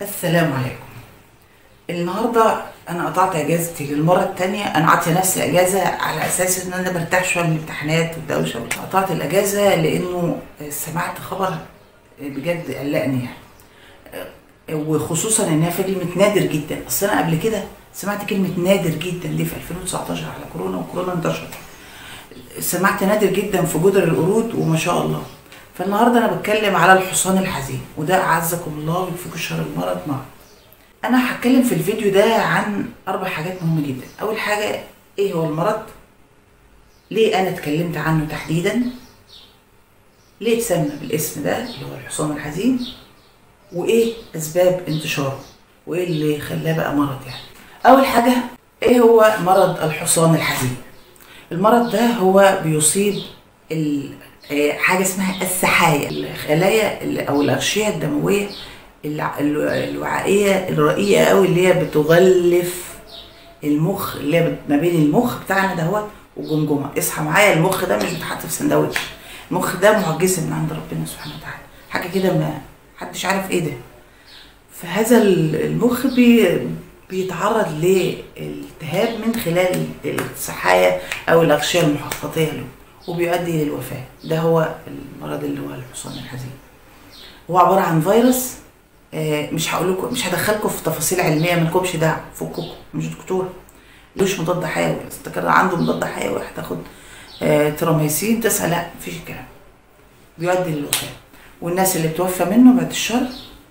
السلام عليكم. النهارده انا قطعت اجازتي للمره الثانيه. انا عاطيه نفسي اجازه على اساس ان انا برتاح شويه من الامتحانات والدوشه. قطعت الاجازه لانه سمعت خبر بجد قلقني وخصوصا انها في كلمه نادر جدا. اصل انا قبل كده سمعت كلمه نادر جدا دي في 2019 على كورونا، وكورونا انتشرت. سمعت نادر جدا في جدر القرود وما شاء الله. فالنهارده انا بتكلم على الحصان الحزين، وده اعزكم الله ويكفيكم شر المرض مرض. انا هتكلم في الفيديو ده عن 4 حاجات مهمه جدا. اول حاجه، ايه هو المرض؟ ليه انا اتكلمت عنه تحديدا؟ ليه اتسمى بالاسم ده اللي هو الحصان الحزين؟ وايه اسباب انتشاره؟ وايه اللي خلاه بقى مرض يعني؟ اول حاجه، ايه هو مرض الحصان الحزين؟ المرض ده هو بيصيب حاجه اسمها السحايا، الخلايا او الاغشيه الدمويه الوعائيه الرقيقه قوي اللي هي بتغلف المخ، اللي هي ما بين المخ بتاعنا دهوت والجمجمه. اصحى معايا، المخ ده مش بيتحط في سندوتش، المخ ده معجزه من عند ربنا سبحانه وتعالى، حاجه كده ما حدش عارف ايه ده. فهذا المخ بيتعرض لالتهاب من خلال السحايا او الاغشيه المحفظيه له، وبيؤدي للوفاه. ده هو المرض اللي هو الحصان الحزين. هو عباره عن فيروس. مش هقول لكم، مش هدخلكم في تفاصيل علميه، مالكمش دعوه، فككم، مش دكتور. ملوش مضاد حيوي. افتكر عنده مضاد حيوي هتاخد تراميسين تسعى، لا مفيش الكلام. بيؤدي للوفاه. والناس اللي بتوفى منه بعد الشر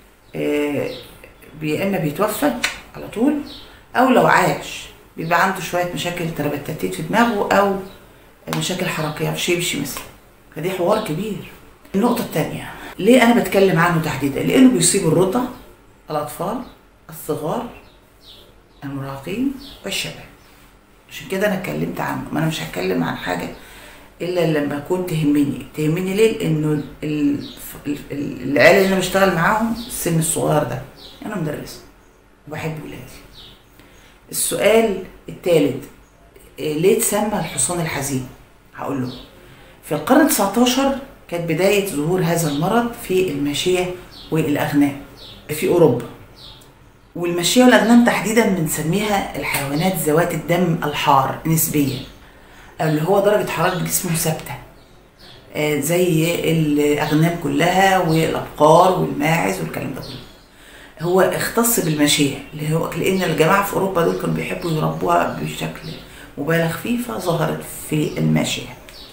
يا اما بيتوفى على طول، او لو عاش بيبقى عنده شويه مشاكل تربتتيت في دماغه، او مشاكل حركيه في شيبشي مثلا. فدي حوار كبير. النقطه الثانيه، ليه انا بتكلم عنه تحديدا؟ لانه بيصيب الرضع، الاطفال الصغار، المراهقين والشباب. عشان كده انا اتكلمت عنه. ما انا مش هتكلم عن حاجه الا لما اكون تهمني ليه؟ لانه العيال اللي انا بشتغل معاهم السن الصغير ده، انا مدرسه وبحب ولادي. السؤال الثالث، ليه اتسمى الحصان الحزين؟ هقول له في القرن 19 كانت بدايه ظهور هذا المرض في الماشيه والاغنام في اوروبا. والماشيه والاغنام تحديدا بنسميها الحيوانات ذوات الدم الحار نسبيا، اللي هو درجه حراره جسمه ثابته، زي الاغنام كلها والابقار والماعز والكلام ده كله. هو اختص بالماشيه، اللي هو لان الجماعه في اوروبا دول كانوا بيحبوا يربوها بشكل مبالغ فيه، فظهرت في الماشيه.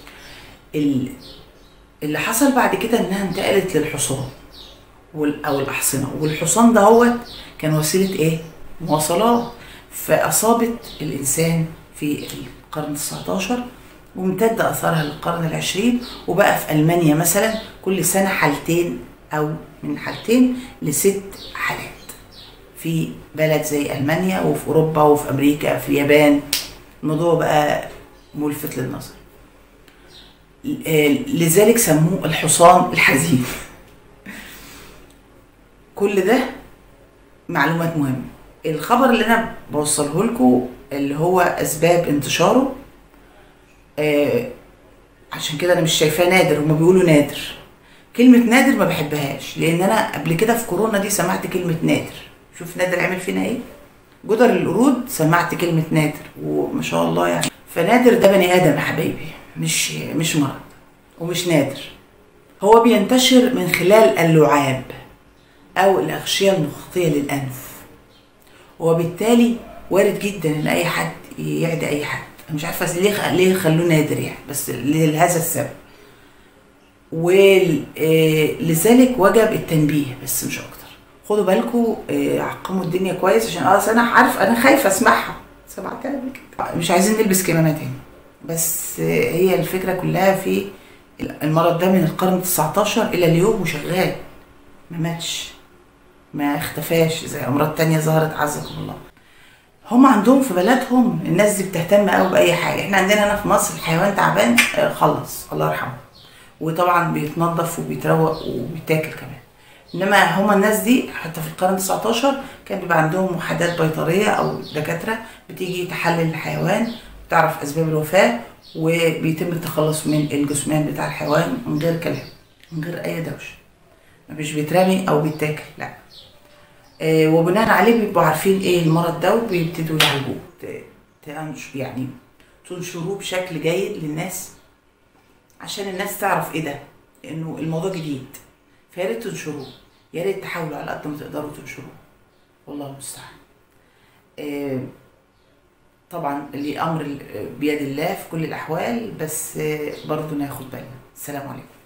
اللي حصل بعد كده انها انتقلت للحصان او الاحصنه، والحصان ده هو كان وسيله ايه؟ مواصلات. فاصابت الانسان في القرن 19 وامتد اثرها للقرن العشرين، وبقى في المانيا مثلا كل سنه حالتين، او من حالتين ل6 حالات في بلد زي المانيا، وفي اوروبا، وفي امريكا، في اليابان. الموضوع بقى ملفت للنظر، لذلك سموه الحصان الحزين. كل ده معلومات مهمه. الخبر اللي انا بوصله لكم اللي هو اسباب انتشاره، عشان كده انا مش شايفاه نادر. هما بيقولوا نادر. كلمه نادر ما بحبهاش، لان انا قبل كده في كورونا دي سمعت كلمه نادر. شوف نادر عمل فينا ايه. جدر القرود سمعت كلمه نادر وما شاء الله يعني. فنادر ده بني ادم يا حبايبي، مش مرض ومش نادر. هو بينتشر من خلال اللعاب او الاغشيه المخاطيه للانف، وبالتالي وارد جدا ان اي حد يعدي اي حد. انا مش عارفه ليه خلوه نادر يعني، بس لهذا السبب. ولذلك وجب التنبيه بس مش اكتر. خدوا بالكم، عقموا الدنيا كويس، عشان انا عارف، انا خايفه اسمعها، سمعتها قبل كده. مش عايزين نلبس كمامات هنا، بس هي الفكره كلها في المرض ده من القرن 19 الى اليوم وشغال، ما ماتش، ما اختفاش زي امراض تانية ظهرت عزكم الله. هم عندهم في بلدهم الناس دي بتهتم قوي باي حاجه. احنا عندنا هنا في مصر الحيوان تعبان خلص الله يرحمه، وطبعا بيتنظف وبيتروق وبيتاكل كمان. انما هم الناس دي حتى في القرن 19 كان بيبقى عندهم وحدات بيطريه او دكاتره بتيجي تحلل الحيوان، تعرف اسباب الوفاه، وبيتم التخلص من الجثمان بتاع الحيوان من غير كلام، من غير اي دوشه. مش بيترمي او بيتاكل، لا. وبناء عليه بيبقوا عارفين ايه المرض ده وبيبتدوا يعالجوه. يعني تنشروه بشكل جيد للناس عشان الناس تعرف ايه ده، انه الموضوع جديد. فيا ريت تنشروه، يا ريت تحاولوا على قد ما تقدروا تنشروه. والله المستعان. طبعا الامر بيد الله في كل الاحوال، بس برضه ناخد بالنا. السلام عليكم.